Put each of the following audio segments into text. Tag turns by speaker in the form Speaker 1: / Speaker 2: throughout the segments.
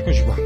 Speaker 1: Eccoci qua.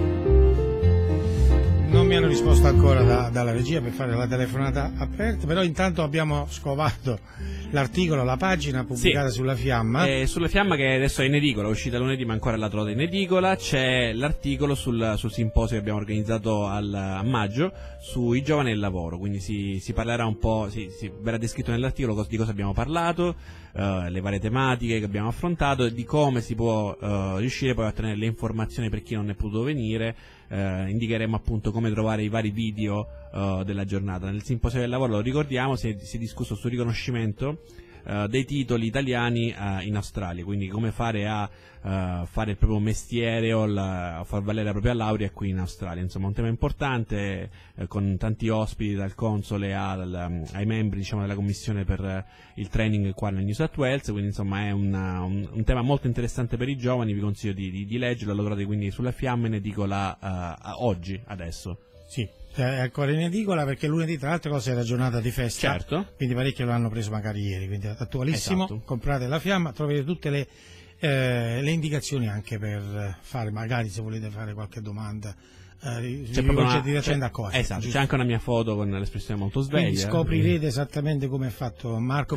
Speaker 1: Non mi hanno risposto ancora dalla regia per fare la telefonata aperta, però intanto abbiamo scovato l'articolo, la pagina pubblicata sulla Fiamma.
Speaker 2: Sulla Fiamma, che adesso è in edicola, è uscita lunedì ma ancora la trovate in edicola. C'è l'articolo sul simposio che abbiamo organizzato a maggio sui giovani e il lavoro, quindi si parlerà un po', verrà descritto nell'articolo di cosa abbiamo parlato, le varie tematiche che abbiamo affrontato e di come si può riuscire poi a ottenere le informazioni per chi non è potuto venire. Indicheremo appunto come trovare i vari video della giornata. Nel simposio del lavoro, lo ricordiamo, si è discusso sul riconoscimento dei titoli italiani in Australia, quindi come fare a fare il proprio mestiere o a far valere la propria laurea qui in Australia. Insomma, un tema importante, con tanti ospiti, dal console ai membri, diciamo, della commissione per il training qua nel New South Wales. Quindi insomma è un tema molto interessante per i giovani. Vi consiglio di leggerlo, lo trovate quindi sulla Fiamma in edicola oggi, adesso.
Speaker 1: Sì, è ancora in edicola perché lunedì tra l'altro cosa è la giornata di festa,
Speaker 2: certo,
Speaker 1: quindi parecchi lo hanno preso magari ieri, quindi attualissimo. Esatto. Comprate la Fiamma, troverete tutte le indicazioni anche per fare, magari se volete fare qualche domanda, direttamente a Coa.
Speaker 2: Esatto, c'è anche una mia foto con l'espressione molto sveglia.
Speaker 1: Quindi scoprirete esattamente come è fatto Marco,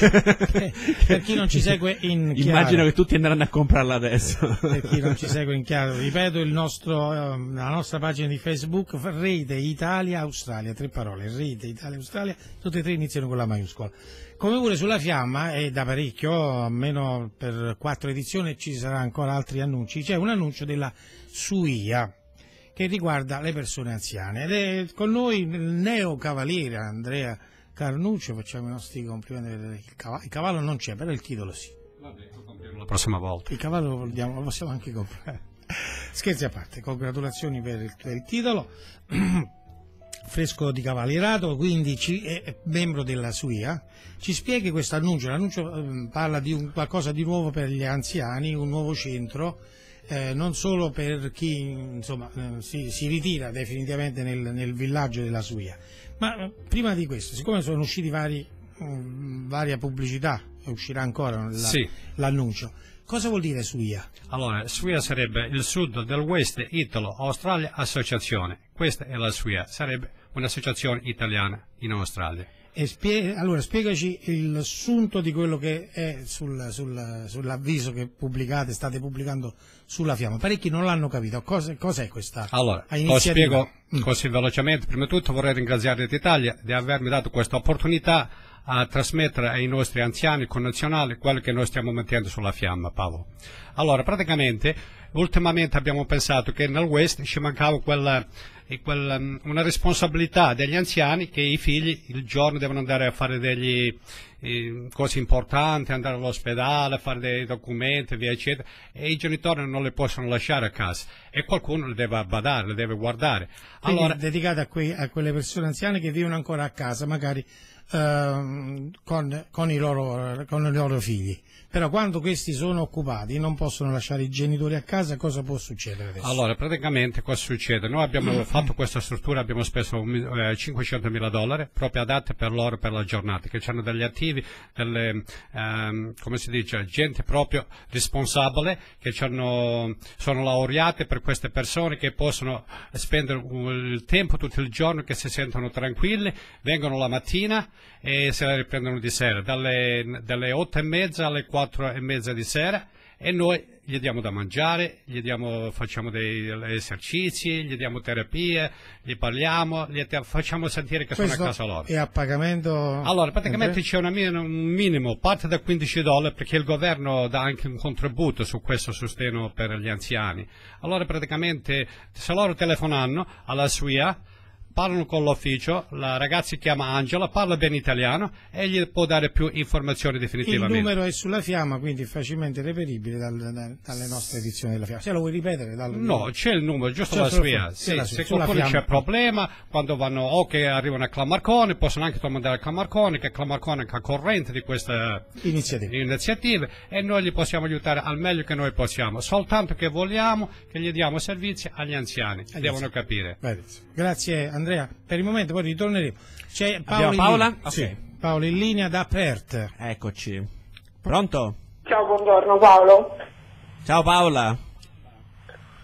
Speaker 1: per chi non ci segue in chiaro.
Speaker 2: Immagino che tutti andranno a comprarla adesso.
Speaker 1: Per chi non ci segue in chiaro, ripeto, la nostra pagina di Facebook, Rete Italia Australia, 3 parole, Rete Italia Australia, tutte e 3 iniziano con la maiuscola. Come pure sulla Fiamma, è da parecchio, almeno per 4 edizioni, ci sarà ancora altri annunci. C'è un annuncio della SUIA che riguarda le persone anziane ed è con noi il neo cavaliere Andrea Carnuccio. Facciamo i nostri complimenti. Il cavallo non c'è, però il titolo sì.
Speaker 3: Vabbè, lo compriamo la prossima volta.
Speaker 1: Il cavallo lo possiamo anche comprare. Scherzi a parte, congratulazioni per il titolo. Fresco di cavalierato, quindi è membro della SUIA. Ci spieghi questo annuncio. L'annuncio parla di qualcosa di nuovo per gli anziani, un nuovo centro. Non solo per chi insomma, si ritira definitivamente nel villaggio della SUIA, ma prima di questo, siccome sono usciti varia pubblicità e uscirà ancora l'annuncio, cosa vuol dire SUIA?
Speaker 3: Allora, SUIA sarebbe il Sud del West Italo Australia Associazione. Questa è la SUIA, sarebbe un'associazione italiana in Australia.
Speaker 1: Allora spiegaci il sunto di quello che è sull'avviso che state pubblicando sulla Fiamma. Parecchi non l'hanno capito. Cos'è questa
Speaker 3: allora,
Speaker 1: iniziativa?
Speaker 3: Lo spiego così velocemente. Prima di tutto vorrei ringraziare l'Italia di avermi dato questa opportunità a trasmettere ai nostri anziani connazionali quello che noi stiamo mettendo sulla Fiamma, Paolo. Allora, praticamente, ultimamente abbiamo pensato che nel West ci mancava una responsabilità degli anziani, che i figli il giorno devono andare a fare delle cose importanti, andare all'ospedale, fare dei documenti, via eccetera, e i genitori non le possono lasciare a casa e qualcuno le deve badare, le deve guardare.
Speaker 1: Allora, dedicata a quelle persone anziane che vivono ancora a casa, magari con i loro figli. Però quando questi sono occupati non possono lasciare i genitori a casa, cosa può succedere adesso?
Speaker 3: Allora, praticamente cosa succede? Noi abbiamo fatto questa struttura, abbiamo speso $500.000 proprio adatte per loro, per la giornata, che hanno degli attivi, come si dice, gente proprio responsabile, che sono laureate per queste persone, che possono spendere il tempo tutto il giorno, che si sentono tranquilli, vengono la mattina e se la riprendono di sera, dalle 8:30 alle 4:30 di sera, e noi gli diamo da mangiare, facciamo degli esercizi, gli diamo terapie, gli parliamo, facciamo sentire che sono a casa loro.
Speaker 1: E a pagamento?
Speaker 3: Allora, praticamente c'è un minimo, parte da $15, perché il governo dà anche un contributo su questo sostegno per gli anziani. Allora, praticamente, se loro telefonano alla SUIA, parlano con l'ufficio, la ragazza si chiama Angela, parla bene italiano e gli può dare più informazioni definitivamente.
Speaker 1: Il numero è sulla Fiamma, quindi è facilmente reperibile dalle nostre edizioni della Fiamma. Se lo vuoi ripetere?
Speaker 3: No, c'è il numero, giusto la SUIA. Se qualcuno c'è problema, quando vanno o che arrivano a Clammarcone, possono anche domandare a Clammarcone, che Clammarcone è corrente di queste iniziative, e noi li possiamo aiutare al meglio che noi possiamo, soltanto che vogliamo che gli diamo servizi agli anziani, devono capire.
Speaker 1: Grazie Andrea, per il momento poi ritorneremo. C'è
Speaker 2: Paola?
Speaker 1: Okay. Sì, Paolo in linea da Perth.
Speaker 2: Eccoci. Pronto?
Speaker 4: Ciao, buongiorno Paolo.
Speaker 2: Ciao Paola.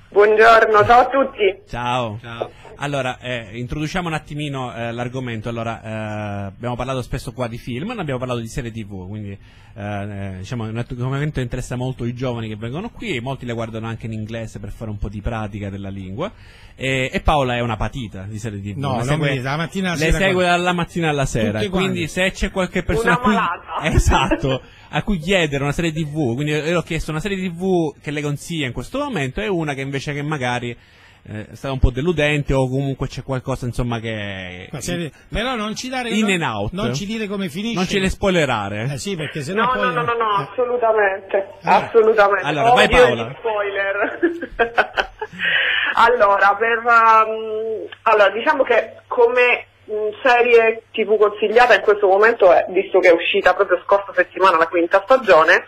Speaker 4: Buongiorno, ciao a tutti.
Speaker 2: Ciao.
Speaker 3: Ciao.
Speaker 2: Allora, introduciamo un attimino l'argomento. Allora, abbiamo parlato spesso qua di film, non abbiamo parlato di serie TV, quindi diciamo è un argomento che interessa molto i giovani che vengono qui, e molti le guardano anche in inglese per fare un po' di pratica della lingua. E Paola è una patita di serie TV.
Speaker 1: No, non mi dite, la mattina alla
Speaker 2: le
Speaker 1: sera
Speaker 2: segue dalla mattina alla sera.
Speaker 1: Tutte
Speaker 2: Quindi
Speaker 1: quante.
Speaker 2: se c'è qualche persona
Speaker 4: Una malata.
Speaker 2: esatto, a cui chiedere una serie TV, quindi io ho chiesto una serie TV che le consiglia in questo momento, e una che invece che magari è stata un po' deludente, o comunque c'è qualcosa insomma che
Speaker 1: Però non ci dare
Speaker 2: in and out.
Speaker 1: non ci dire come finisce.
Speaker 2: Non ce le spoilerare.
Speaker 1: Sì, perché sennò
Speaker 4: No,
Speaker 1: poi
Speaker 4: no, assolutamente. Assolutamente.
Speaker 2: Allora, vai,
Speaker 4: Odio
Speaker 2: Paola.
Speaker 4: gli spoiler. Allora, allora, diciamo che come serie TV consigliata in questo momento, visto che è uscita proprio scorsa settimana la quinta stagione,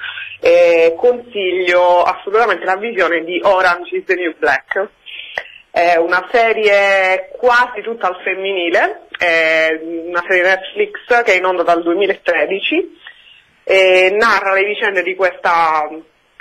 Speaker 4: consiglio assolutamente la visione di Orange is the New Black. È una serie quasi tutta al femminile, è una serie Netflix che è in onda dal 2013 e narra le vicende di questa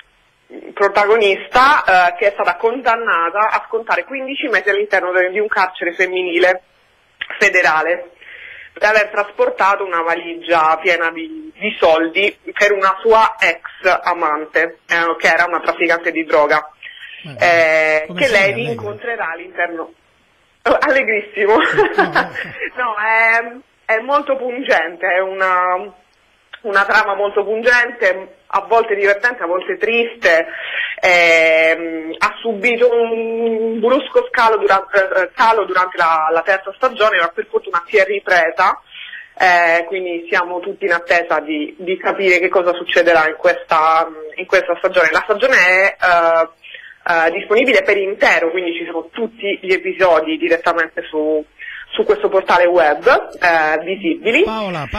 Speaker 4: protagonista che è stata condannata a scontare 15 mesi all'interno di un carcere femminile federale per aver trasportato una valigia piena di soldi per una sua ex amante, che era una trafficante di droga, che lei rincontrerà all'interno. Allegrissimo. No, è molto pungente, è una trama molto pungente, a volte divertente, a volte triste. Ha subito un brusco calo durante la terza stagione, ma per fortuna si è ripresa, quindi siamo tutti in attesa di capire che cosa succederà in questa stagione. La stagione è disponibile per intero, quindi ci sono tutti gli episodi direttamente su questo portale web visibili.
Speaker 1: Paola,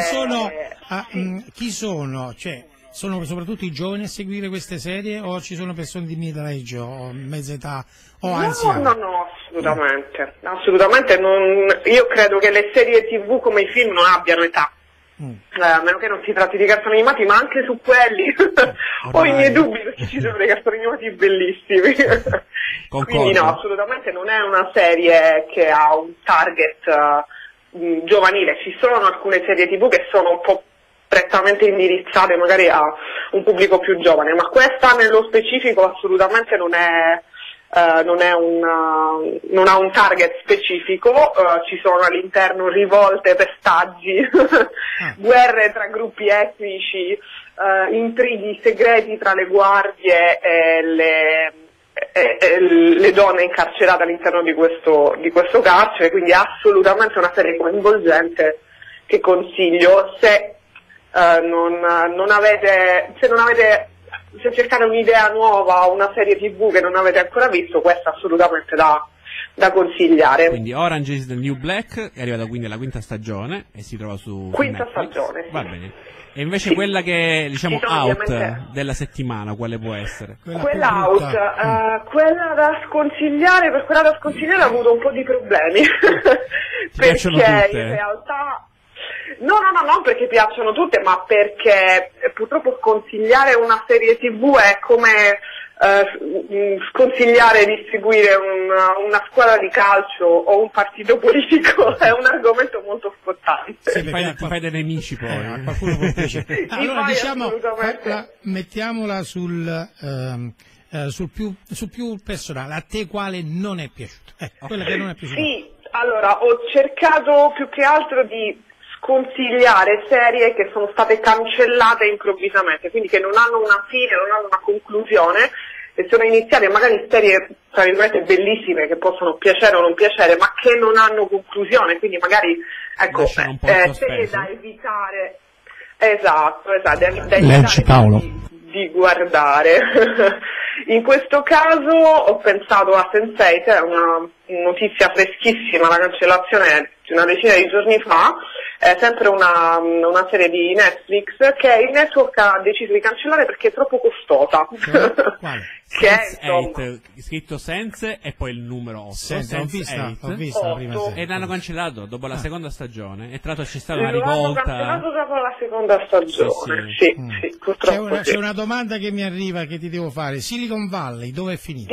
Speaker 1: chi sono? Cioè, sono soprattutto i giovani a seguire queste serie, o ci sono persone di middle age o mezza età o anziani?
Speaker 4: No, assolutamente io credo che le serie TV come i film non abbiano età. A meno che non si tratti di cartoni animati, ma anche su quelli ho i miei dubbi, perché ci sono dei cartoni animati bellissimi. Quindi no, assolutamente non è una serie che ha un target giovanile. Ci sono alcune serie TV che sono un po' prettamente indirizzate magari a un pubblico più giovane, ma questa nello specifico assolutamente non ha un target specifico. Ci sono all'interno rivolte, pestaggi, guerre tra gruppi etnici, intrighi segreti tra le guardie e le donne incarcerate all'interno di questo carcere, quindi è assolutamente una serie coinvolgente che consiglio se se cercate un'idea nuova, una serie TV che non avete ancora visto, questa è assolutamente da consigliare.
Speaker 2: Quindi Orange is the New Black è arrivata quindi alla quinta stagione e si trova su
Speaker 4: quinta
Speaker 2: Netflix.
Speaker 4: Stagione, sì.
Speaker 2: Va bene. E invece quella che diciamo out
Speaker 4: ovviamente
Speaker 2: della settimana, quale può essere?
Speaker 4: Quella out, quella da sconsigliare, per quella da sconsigliare ho avuto un po' di problemi perché in realtà no, non perché piacciono tutte, ma perché purtroppo sconsigliare una serie TV è come sconsigliare di seguire una squadra di calcio o un partito politico. È un argomento molto scottante.
Speaker 2: Ti fai dei nemici poi.
Speaker 1: A qualcuno può piacere. Allora diciamo, mettiamola sul più personale. A te quale non è piaciuta? Quella che non è piaciuta.
Speaker 4: Sì, allora ho cercato più che altro di sconsigliare serie che sono state cancellate improvvisamente, quindi che non hanno una fine, non hanno una conclusione, e sono iniziate magari serie tra virgolette bellissime che possono piacere o non piacere, ma che non hanno conclusione, quindi magari serie da evitare. Esatto, da evitare di guardare. In questo caso ho pensato a Sense8, è una notizia freschissima, la cancellazione di una decina di giorni fa, è sempre una serie di Netflix che il network ha deciso di cancellare perché è troppo costosa. Che è insomma
Speaker 2: scritto Sense e poi il numero 8.
Speaker 1: Ho visto la prima serie.
Speaker 2: E l'hanno cancellato dopo la seconda stagione, e tra l'altro c'è stata una rivolta.
Speaker 4: L'hanno cancellato dopo la seconda stagione. Sì, purtroppo
Speaker 1: c'è una domanda che mi arriva che ti devo fare. Silicon Valley dove è finita?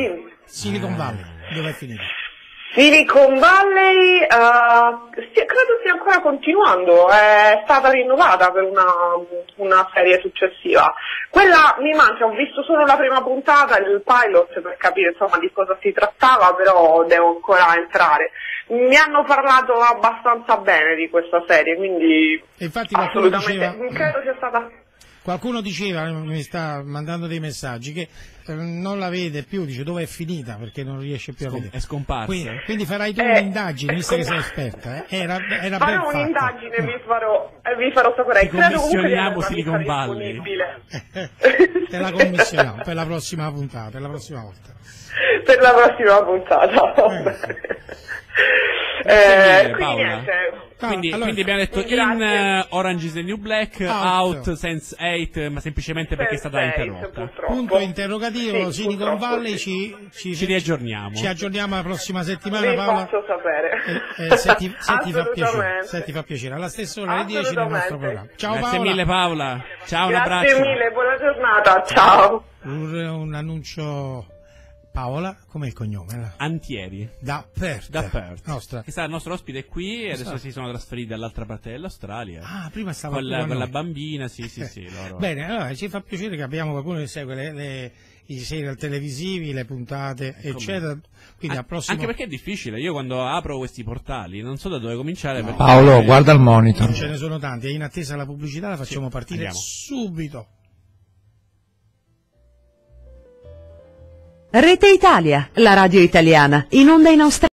Speaker 1: Silicon Valley, dove è finita?
Speaker 4: Silicon Valley credo stia ancora continuando, è stata rinnovata per una serie successiva. Quella mi manca, ho visto solo la prima puntata, il pilot, per capire insomma di cosa si trattava, però devo ancora entrare. Mi hanno parlato abbastanza bene di questa serie, quindi
Speaker 1: E infatti
Speaker 4: assolutamente credo sia stata...
Speaker 1: qualcuno diceva, mi sta mandando dei messaggi, che non la vede più, dice dove è finita perché non riesce più a vedere.
Speaker 2: È scomparsa.
Speaker 1: Quindi farai tu un'indagine, visto che sei esperta. Era ben
Speaker 4: farò
Speaker 1: fatta.
Speaker 4: un'indagine e vi farò sapere. Credo comunque di
Speaker 2: commissioniamo
Speaker 4: averla
Speaker 2: Silicon
Speaker 4: vista
Speaker 2: Valley.
Speaker 4: disponibile.
Speaker 1: Te la commissioniamo per la prossima puntata, per la prossima volta.
Speaker 4: Per la prossima puntata, va bene. Quindi
Speaker 2: Paola.
Speaker 4: niente.
Speaker 2: Quindi abbiamo detto
Speaker 4: grazie.
Speaker 2: in Orange is the New Black,
Speaker 1: Out.
Speaker 2: out sense 8, ma semplicemente perché è stata
Speaker 4: Sense8,
Speaker 2: interrotta.
Speaker 4: purtroppo.
Speaker 1: Punto interrogativo,
Speaker 4: Sì,
Speaker 1: Silicon
Speaker 4: purtroppo
Speaker 1: Valley,
Speaker 4: sì.
Speaker 2: Ci riaggiorniamo.
Speaker 1: Ci aggiorniamo la prossima settimana,
Speaker 4: Vi
Speaker 1: Paola.
Speaker 4: faccio sapere.
Speaker 1: Se ti fa piacere,
Speaker 4: Assolutamente.
Speaker 1: se ti fa piacere, alla stessa ora alle 10 nel nostro programma. Ciao
Speaker 2: Grazie
Speaker 1: Paola.
Speaker 2: mille Paola. Ciao, un
Speaker 4: Grazie
Speaker 2: abbraccio.
Speaker 4: mille, buona giornata, ciao.
Speaker 1: Un annuncio. Paola, com'è il cognome?
Speaker 2: Antieri.
Speaker 1: Da Perth.
Speaker 2: Da Perth.
Speaker 1: Nostra.
Speaker 2: Che il nostro ospite è qui e adesso
Speaker 1: Esatto.
Speaker 2: si sono trasferiti dall'altra parte dell'Australia.
Speaker 1: Ah, prima stava
Speaker 2: con
Speaker 1: qui con
Speaker 2: la
Speaker 1: noi.
Speaker 2: bambina, sì, loro.
Speaker 1: Bene, allora ci fa piacere che abbiamo qualcuno che segue i serial televisivi, le puntate, eccetera. Quindi al prossimo.
Speaker 2: Anche perché è difficile, io quando apro questi portali non so da dove cominciare. perché-
Speaker 5: Paolo, guarda il monitor.
Speaker 1: Non ce ne sono tanti, e in attesa la pubblicità la facciamo partire
Speaker 2: andiamo.
Speaker 1: subito.
Speaker 6: Rete Italia, la radio italiana, in onda in Australia.